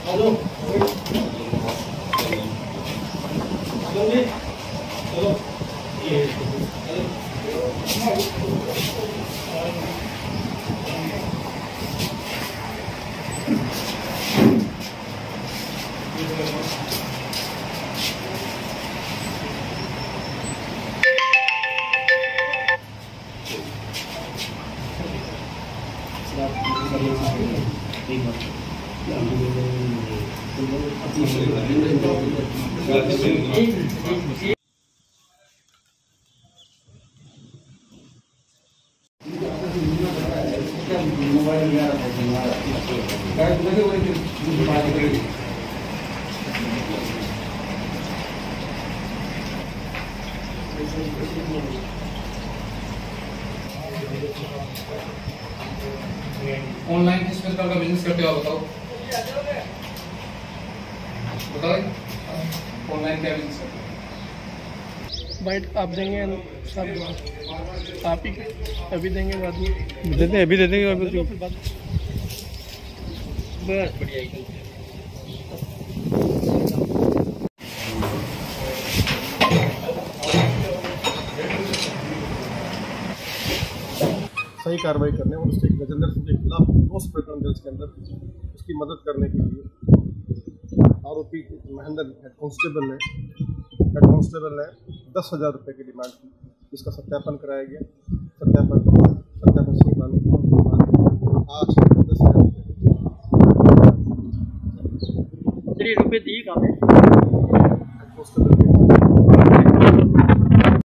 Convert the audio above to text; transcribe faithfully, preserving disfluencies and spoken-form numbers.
Hello चलो चलो ये मोबाइल में आ रहा है ऑनलाइन किस प्रकार का बिजनेस करते हो आप बताओ बताओ ऑनलाइन क्या बिजनेस करते हो? बाइट आप देंगे सब आप ही अभी देंगे बाद में दे दें अभी दे देंगे अभी बस बढ़िया सही कार्रवाई करने और उसके गजेंद्र सिंह के खिलाफ ठोस प्रकरण दर्ज के अंदर उसकी मदद करने के लिए आरोपी महेंद्र हेड कांस्टेबल ने हेड कांस्टेबल ने दस हज़ार रुपये की डिमांड की, जिसका सत्यापन कराया गया। सत्यापन सत्यापन से पाने के बाद आज दस हज़ार रुपये रुपये दिए कहाँ पे हेड कांस्टेबल